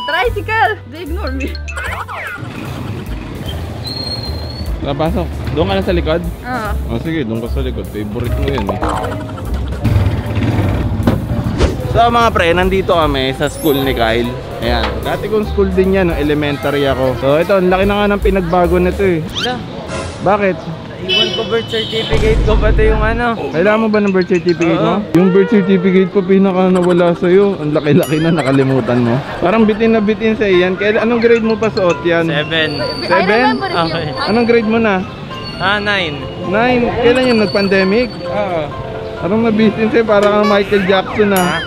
tricycle! They ignore me. Pasok. Doon ka na sa likod? Oo. Oh, sige, doon ka sa likod. Favorite mo yun eh. So mga pre, nandito kami sa school ni Kyle. Ayan, dati kong school din yan, elementary ako. So ito, ang laki na nga ng pinagbago nito eh. Wala. Bakit? Iwan ko birth certificate ko pati yung ano. Kailangan mo ba ng birth certificate mo? Yung birth certificate ko pinaka nawala sa'yo. Ang laki-laki na, nakalimutan mo. Parang bitin na bitin sa iyan. Anong grade mo pa suot yan? 7. 7? Okay. Anong grade mo na? 9. 9? Kailan yung nag-pandemic? Oo. Parang nabitin sa'yo, parang Michael Jackson ah.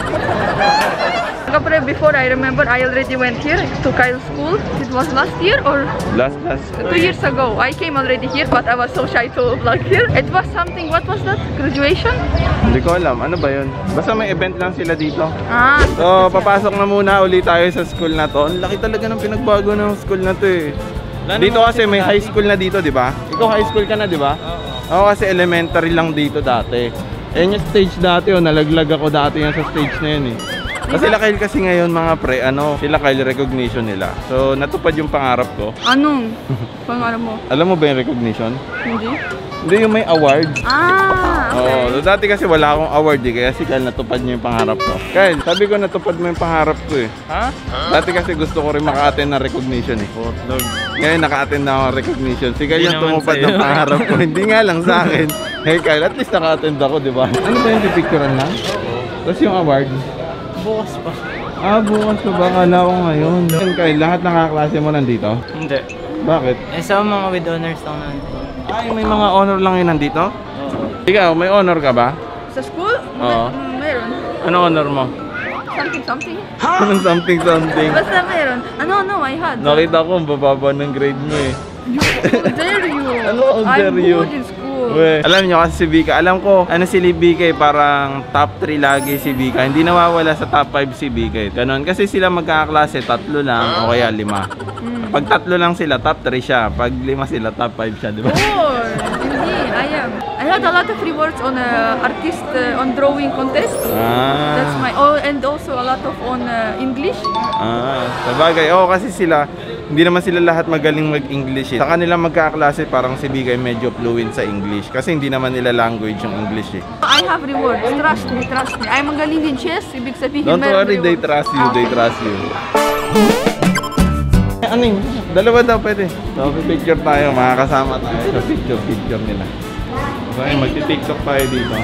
Before I remember I already went here to Kyle's school. It was last year or? Last. 2 years ago. I came already here but I was so shy to vlog here. It was something, what was that? Graduation? Hindi ko alam, ano ba yun? Basta may event lang sila dito. Ah. So, papasok na muna ulit tayo sa school na to. Ang laki talaga ng pinagbago ng school na to eh. Dito kasi may high school na dito, di ba? Ikaw high school ka na, di ba? Ako kasi elementary lang dito dati. Ayan yung stage dati, oh. Nalaglag ako dati yan sa stage na yun eh. Sila Kyle kasi ngayon mga pre, sila Kyle recognition nila. So, natupad yung pangarap ko. Anong pangarap mo? Alam mo ba yung recognition? Hindi. Hindi, yung may award. Ah, okay. So dati kasi wala akong award eh, kaya si Kyle natupad niya yung pangarap ko. Kyle, sabi ko natupad mo yung pangarap ko eh. Ha? Dati kasi gusto ko rin maka-attend ng recognition eh. Ngayon naka-attend na ako ng recognition. Si Kyle yung tumupad ng pangarap ko. Hindi nga lang sa akin. Hey Kyle, at least naka-attend ako, di ba? Ano ba yung pipicturean lang? Tapos yung award? Bukas pa. Bukas pa ba? Kala ko ngayon. Kyle, lahat ng kaklase mo nandito? Hindi. Bakit? Sa mga with honors lang naman. Ay, may mga honor lang yun nandito? Oo. Ikaw, may honor ka ba? Sa school? Oo. Meron. Ano honor mo? Something. Anong something? Basta meron. No, I had. Nakita ko ang bababa ng grade mo eh. How dare you? Ano, how dare I'm you? good in school. Alam nyo kasi si Vika, alam ko ano si Vika eh, parang top 3 lagi si Vika. Hindi nawawala sa top 5 si Vika eh. Ganon, kasi sila magkakaklase, 3 lang o kaya 5. Pag 3 lang sila, top 3 siya. Pag 5 sila, top 5 siya, di ba? Hindi, I am. I had a lot of rewards on artist, on drawing contest. That's my, and also a lot of on English. Sabagay, kasi sila, hindi naman sila lahat magaling mag-English eh. Sa kanila magkakaklase, parang si Vika medyo fluent sa English. Kasi hindi naman nila language yung English eh. I have rewards, trust me. I'm magaling din chess, ibig sabihin Don't worry, they trust you, they trust you. Ano yun? Dalawa daw pwede. So, picture tayo, makakasama tayo sa picture nila. Okay, magti-tiktok tayo dito.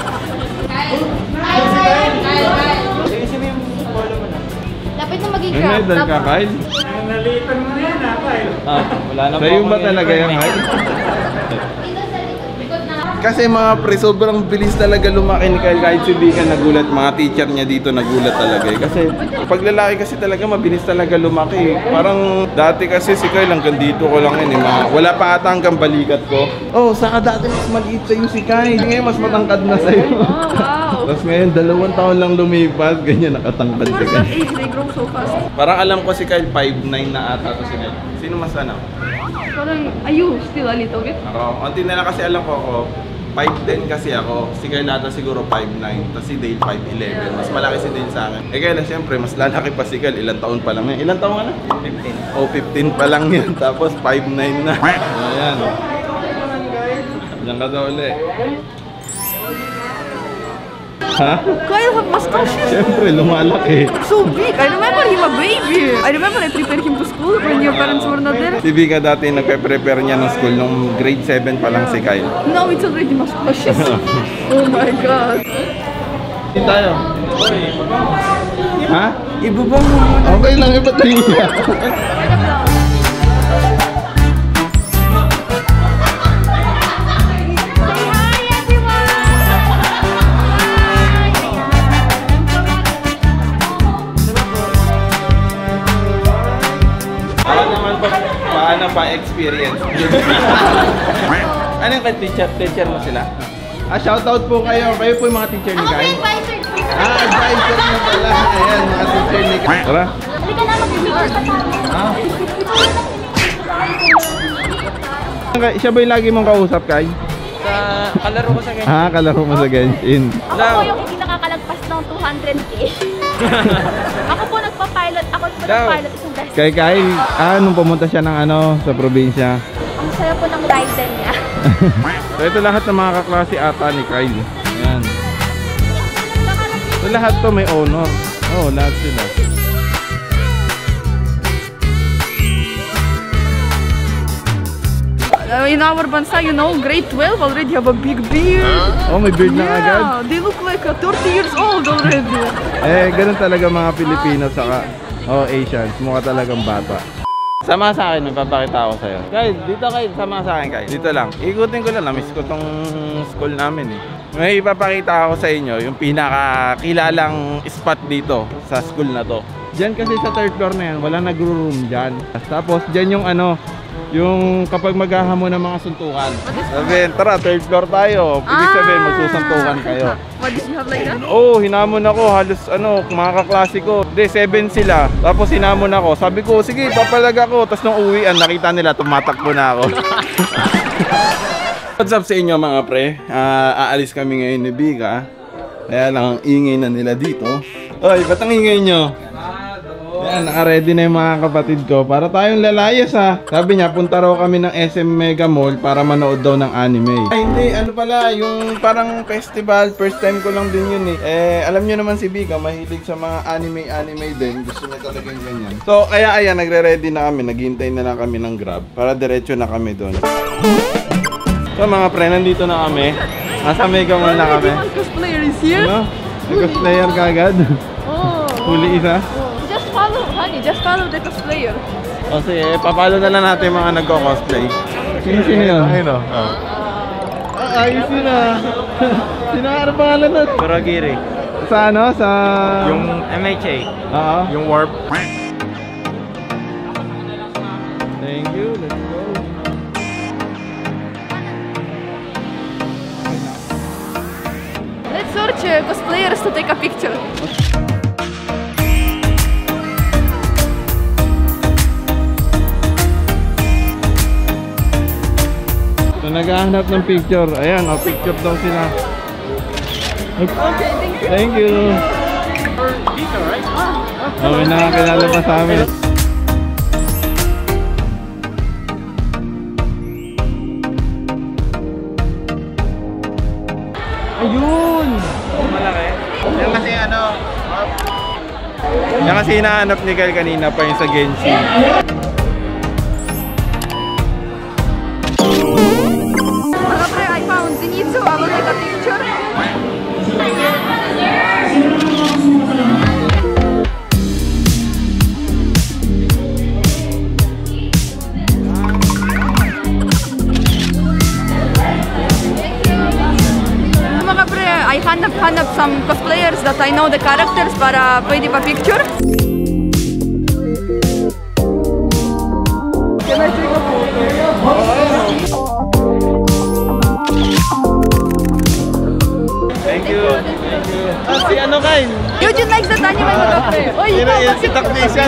Lapit na maging May medal ka, Kyle? Nalitan mo na yan, Kyle. Wala na sa'yo ba talaga yan, Kyle? Kasi mga pre, sobrang bilis talaga lumaki ni Kyle. Kahit si Vika nagulat, mga teacher niya dito nagulat talaga eh. Kasi pag lalaki kasi talaga mabilis talaga lumaki eh. Parang dati kasi si Kyle hanggang dito ko lang yun eh. Wala pa ata hanggang balikat ko. Saka dati mas maliit sa'yo si Kyle. Ngayon mas matangkad na sa'yo. Wow! Tapos ngayon 2 taon lang lumipas, ganyan nakatangkad si Kyle. Age, they grow so fast. Parang alam ko si Kyle 5'9 na ata to si Kyle. Sino mas ano? Parang, are you still a little bit? Ako, konti na lang kasi alam ko ako. 5'10 kasi ako, si Kyle nata siguro 5'9, tapos si Dale 5'11. Mas malaki si Dale sa akin. Kaya lang siyempre, mas lalaki pa si Kyle. Ilang taon pa lang yan? Ilang taon ka na? 15. 15 pa lang yan, tapos 5'9 na. Ayan. Diyan ka daw ulit. Ha? Kyle have mustaches. Siyempre, lumalaki. So big. I remember him a baby. I remember I prepared him to school when your parents were not there. Si Vika dati nagpe-prepare niya ng school nung grade 7 pa lang si Kyle. Now it's already mustaches. Oh my God. Hindi tayo. Ha? Ibabang mo muna. Okay lang, iba't niya. Paano pa experience? Ano yung teacher mo sila? Shoutout po kayo. Kayo po yung mga teacher ni Kyle. Advisor. Advisor na pala. Ayan, mga teacher ni Kyle. Tara. Hindi ka na mag-picture sa kanya. Siya ba yung lagi mong kausap, Kyle? Kalaro ko sa ganyan. Kalaro mo sa Genshin. Ako po yung hindi nakakalagpas ng 200K. Ako po nagpa-pilot. Ako po Daw. Pilot isang best. Kay Kyle, nung pumunta siya ng sa probinsya. Ang saya po ng ride din niya. So ito lahat ng mga kaklase ata ni Kyle. Ayan. So lahat to may honor. Oh, lahat sila. In our bansa, you know, grade 12 already have a big beard. Oh, may beard na agad. Yeah, they look like 30 years old already. Ganun talaga mga Pilipino saka Asians. Mukha talagang bata. Sama sa akin, magpapakita ako sa'yo. Kyle, dito Kyle, sama sa akin Kyle. Dito lang. Ikutin ko lang, namiss ko tong school namin eh. May ipapakita ako sa inyo yung pinakakilalang spot dito sa school na to. Diyan kasi sa third floor na yan, wala nagro-room dyan. Tapos dyan yung yung kapag maghahamon ng mga suntukan. Sabihin, tara, third floor tayo. Ibig sabihin, magsusuntukan kayo. What did you have like that? Oo, hinamon ako. Halos mga kaklase ko. Hindi, 7 sila. Tapos hinamon ako. Sabi ko, sige, papalag ako. Tapos nung uwian, nakita nila, tumatakbo na ako. What's up sa inyo mga pre? Aalis kami ngayon ni Bika. Kaya lang ang ingay na nila dito. Oy, ba't ang ingay nyo? Yan, naka-ready na yung mga kapatid ko para tayong lalayas ha. Sabi niya, punta raw kami ng SM Mega Mall para manood daw ng anime. Ay hindi, pala, yung parang festival, first time ko lang din yun eh. Alam niyo naman si Bika, mahilig sa mga anime din. Gusto niya talaga yung ganyan. So, kaya ayan, nagre-ready na kami. Naghihintay na lang kami ng Grab para diretso na kami doon. So mga pre, nandito na kami. Nasa Mega Mall na kami. One cosplayer is here. Ano? Cosplayer ka agad? Oh. Huli isa? Just follow, honey. Just follow the cosplayer. O sige, papalo na lang natin yung mga nagko-cosplay. Sino yun? Ayun o. Ayos yun ah. Sino ang pangalan nun? Kurogiri. Sa Sa... Yung MHA. Oo. Yung warp. Thank you. Let's go. Let's search cosplayers to take a picture. So naghahanap ng picture. Ayan, picture daw sila. Okay, Thank you. May nakakilala pa sa amin. Ayun! Malaki. Yan kasi yan kasi hinahanap ni Kyle kanina pa yung sa Genshin. I found Zenitsu. I will take a picture. I hanap some cosplayers that I know the characters para pwede pa picture. Can I take a photo? Thank you. Si Kyle? Eugene likes that anime mag-play. Oy, Si Tactician.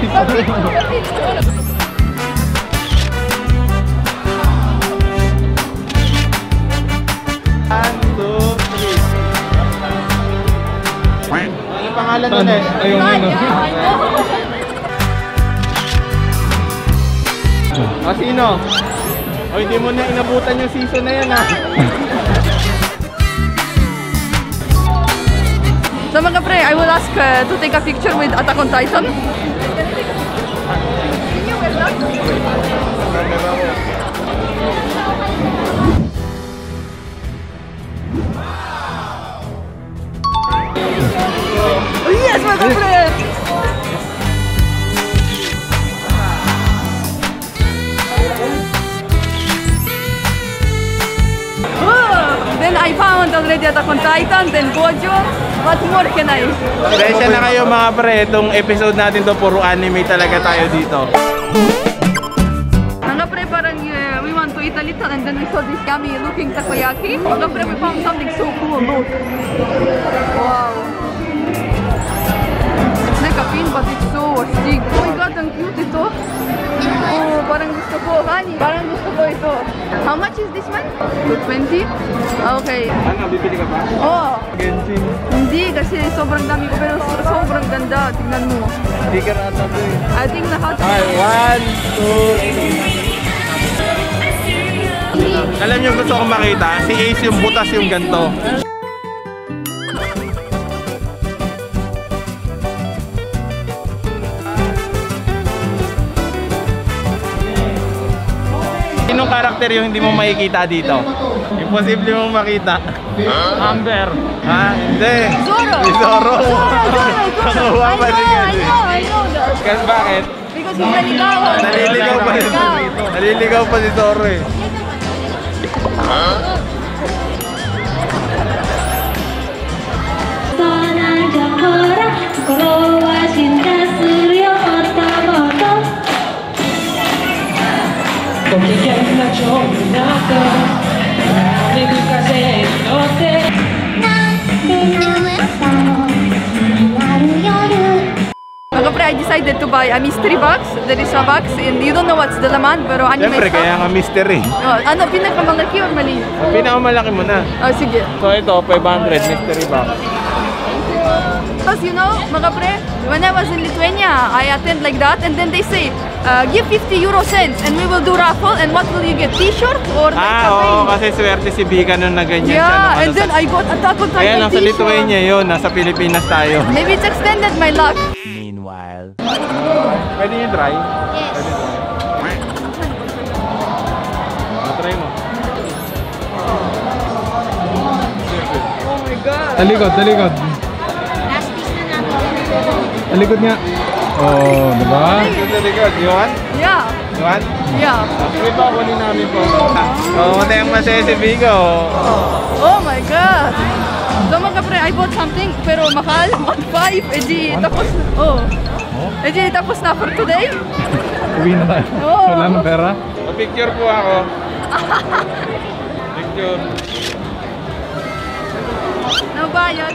Pangalan nun eh. Ayun yun. Sino? O hindi mo na inabutan yung season na yan ha. So mga pre, I will ask to take a picture with Attack on Titan. Can you wear that? Oh yes, mga pre! Then I found already Attack on Titan, then Gojo. What more can I? Pasensya na kayo mga pre, itong episode natin to puro anime talaga tayo dito. Mga pre, parang we went to Italy and then we saw this yummy looking takoyaki. Mga pre, we found something so cool, look. Wow. It's like a pin but it's so stick. Oh my god, ang cute ito. Oh, parang gusto ko, honey. Parang gusto ko ito. How much is this one? 220? Okay. Ano, bibili ka pa? Oh, Genshin. hindi kasi sobrang dami ko pero sobrang ganda. Tingnan mo. Sticker ata to eh. I think lahat. Okay, 1, 2, 3. Alam niyo gusto kong makita? Si Ace yung butas yung ganto. Sinong karakter yung hindi mo makikita dito? Imposible mong makita. Amber. Ha? Hindi. Zoro! Si Zoro. Zoro. Nakuha pa rin yan. I know that. Kasi bakit? Because he's naligawan. Naliligaw pa si Zoro. Naliligaw pa si Zoro eh. Mga pre, I decided to buy a mystery box. There is a box and you don't know what's the laman pero anime Siyempre, stuff. kaya nga mystery. Oh, ano, pinakamalaki o maliit? Ang pinakamalaki mo na. Oh, sige. So ito, 500 mystery box. Because you know, mga pre, when I was in Lithuania, I attend like that and then they say, give 50 euro cents and we will do raffle and what will you get? T-shirt or like Oo, something? kasi swerte si Bika nun na ganyan siya. Yeah, and then I got Attack on Kaya Titan nasa t-shirt. Lithuania yun, nasa Pilipinas tayo. Maybe it's extended my luck. Meanwhile. Pwede nyo try? Yes. Pwede try. Try mo. Oh my God. Talikod, talikod. Last piece na natin. Talikod nga. Oh, diba? Sa likod, you want? Yeah, You want? yeah. Sige pa, kunin namin po. Oo, tayong masaya si Bika, Oh my God. So mga pre, I bought something pero mahal, 1.5. Eh di, tapos, oh. Eh di, tapos na for today. Uwi na tayo. Oo. Wala nang pera. Picture po ako. Picture. Nabayad.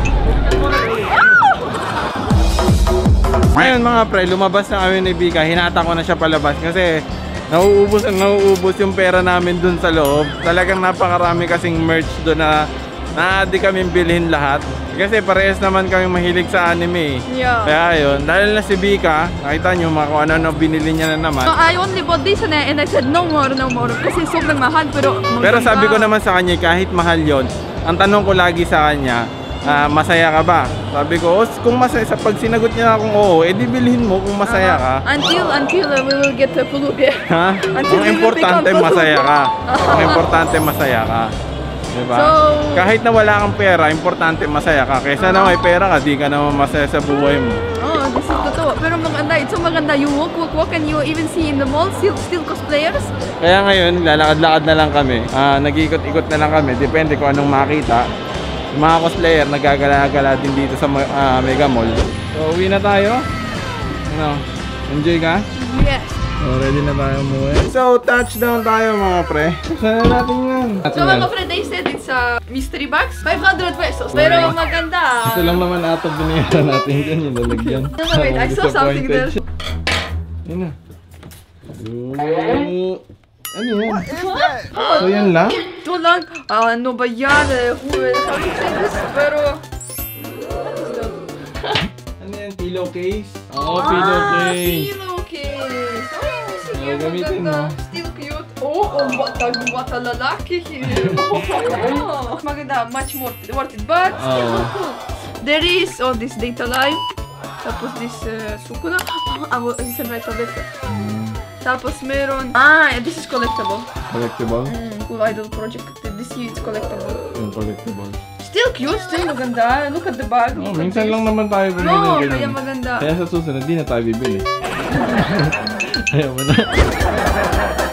Ngayon mga pre, lumabas na kami ni Bika. Hinata ko na siya palabas kasi nauubos yung pera namin dun sa loob. Talagang napakarami kasing merch dun na di kami bilhin lahat. Kasi parehas naman kami mahilig sa anime. Yeah. Kaya yun, dahil na si Bika, nakita nyo kung ano binili niya na naman. I only bought this and I said no more. Kasi sobrang mahal pero Pero sabi ko naman sa kanya, kahit mahal yon, ang tanong ko lagi sa kanya, masaya ka ba? Sabi ko, kung masaya, pag sinagot niya akong oo, edi bilhin mo kung masaya ka. Until we will get the pulubi. Ha? Until Ang we will importante become masaya ka. Ang importante masaya ka. Diba? So- Kahit na wala kang pera, importante masaya ka. Kaysa na may pera ka, di ka naman masaya sa buhay mo. Oh, this is totoo. Pero maganda, it's so maganda. You walk and you even see in the mall still cosplayers. Kaya ngayon, lalakad-lakad na lang kami. Nag-ikot-ikot na lang kami. Depende kung anong makita. Yung mga cosplayer, nagagala-gala din dito sa Mega Mall. So, uwi na tayo. Ano? Enjoy ka? Yes. Oh, ready na tayo umuwi. So, touchdown tayo mga pre. Sana natin yan. So mga friend, they said it's a mystery box, 500 pesos. Pero maganda. Ito lang naman ata binayaran natin dyan, yung lalagyan. No, wait, I saw something there. Yun na. Ano yan? So yan lang? Ito lang. Ano ba yan? How do you say this? Pero... Ano yan? Pillowcase? Oo, pillowcase. Pillowcase. Oh, gamitin mo. Still cute. Bata lalaki. Maganda, much more worth it. But still cool. There is this data line. Tapos this Sukuna. You can write a letter. Tapos meron... this is collectible. Collectible? Cool Idol Project. This is collectible. Yung collectible. Still cute, still maganda. Look at the bag. Oh, minsan lang naman tayo bumili No, ng kaya ganyan. maganda. Kaya sa susunod, di na tayo bibili. Ayaw mo na.